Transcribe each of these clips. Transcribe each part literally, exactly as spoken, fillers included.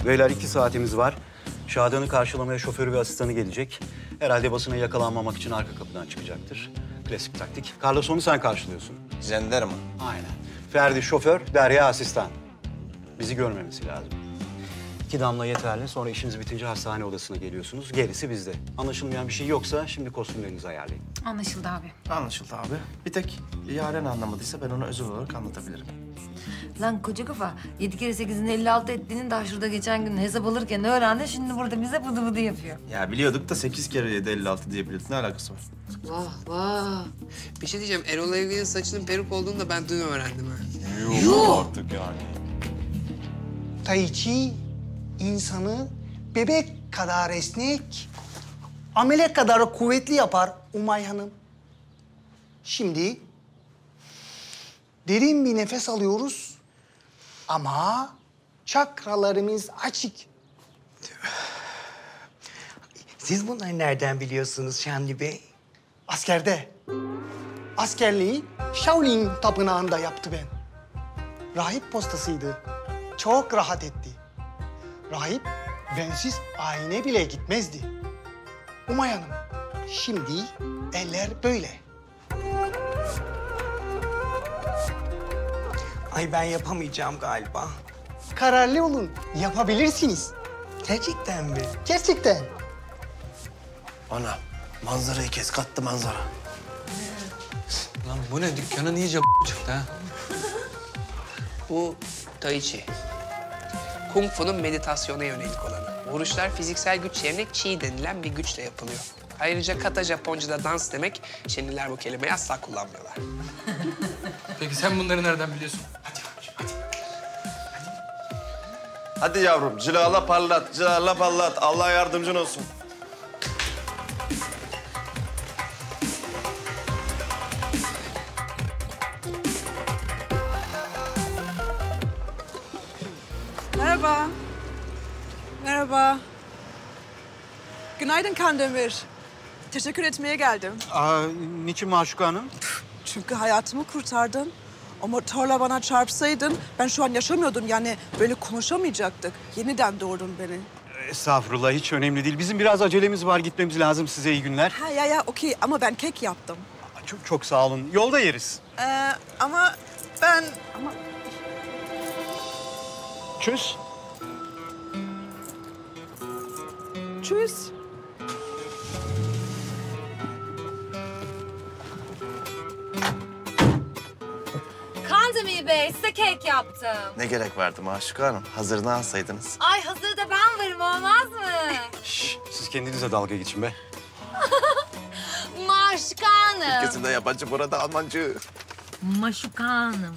Beyler iki saatimiz var. Şadan'ı karşılamaya şoförü ve asistanı gelecek. Herhalde basına yakalanmamak için arka kapıdan çıkacaktır. Klasik taktik. Carlos onu sen karşılıyorsun. Jandarma. Aynen. Ferdi şoför, Derya asistan. Bizi görmemesi lazım. İki damla yeterli. Sonra işiniz bitince hastane odasına geliyorsunuz. Gerisi bizde. Anlaşılmayan bir şey yoksa şimdi kostümlerinizi ayarlayın. Anlaşıldı abi. Anlaşıldı abi. Bir tek Yaren anlamadıysa ben ona özel olarak anlatabilirim. Lan koca kafa, yedi kere sekizin elli altı ettiğinin daha şurada geçen gün hesap alırken öğrendi. Şimdi burada bize bıdı bıdı yapıyor. Ya biliyorduk da sekiz kere yedi elli altı diyebiliriz. Ne alakası var? Vah vah. Bir şey diyeceğim. Erol Evgen'in saçının peruk olduğunu da ben dün öğrendim ha. Yok artık yani. Tai Chi insanı bebek kadar esnek, amele kadar kuvvetli yapar Umay Hanım. Şimdi derin bir nefes alıyoruz ama çakralarımız açık. Siz bunları nereden biliyorsunuz Şanlı Bey? Askerde. Askerliği Shaolin tapınağında yaptı ben. Rahip postasıydı. Çok rahat etti. Rahip bensiz ayine bile gitmezdi. Umay Hanım, şimdi eller böyle. Ay ben yapamayacağım galiba. Kararlı olun, yapabilirsiniz. Gerçekten mi? Gerçekten. Ana, manzarayı kes, kattı manzara. Lan bu ne? Dükkanın iyice çıktı ha. Bu Tai Chi. Kung Fu'nun meditasyona yönelik olanı. Vuruşlar fiziksel güç yerine Chi denilen bir güçle yapılıyor. Ayrıca kata Japonca'da dans demek, Çinliler bu kelimeyi asla kullanmıyorlar. Peki sen bunları nereden biliyorsun? Hadi yavrum, cilala parlat, cilala parlat. Allah yardımcın olsun. Merhaba. Merhaba. Günaydın Kandemir. Teşekkür etmeye geldim. Aa, niçin Maşuka Hanım? Çünkü hayatımı kurtardın. O motorla bana çarpsaydın ben şu an yaşamıyordum. Yani böyle konuşamayacaktık. Yeniden doğurdun beni. Estağfurullah, hiç önemli değil. Bizim biraz acelemiz var, gitmemiz lazım. Size iyi günler. Ha ya ya okey ama ben kek yaptım. Çok çok sağ olun. Yolda yeriz. Ee, ama ben... Ama... Tschüss. Tschüss. Kandemir Bey, size kek yaptım. Ne gerek vardı Maşuka Hanım? Hazırını alsaydınız. Ay hazırda ben varım, olmaz mı? Şş, siz kendinize dalga geçin be. Maşuka Hanım. İkisi de yabancı, burada Almancı. Maşuka Hanım.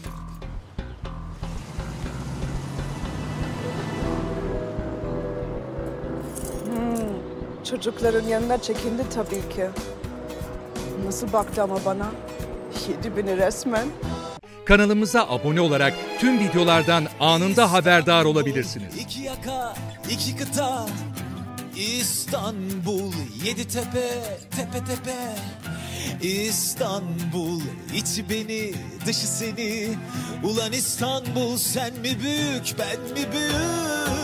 Çocukların yanına çekindi tabii ki. Nasıl baktı ama bana? Yedi beni resmen. Kanalımıza abone olarak tüm videolardan anında haberdar olabilirsiniz. İki yaka, iki kıta, İstanbul, yedi tepe, tepe tepe. İstanbul, içi beni, dışı seni. Ulan İstanbul, sen mi büyük, ben mi büyük?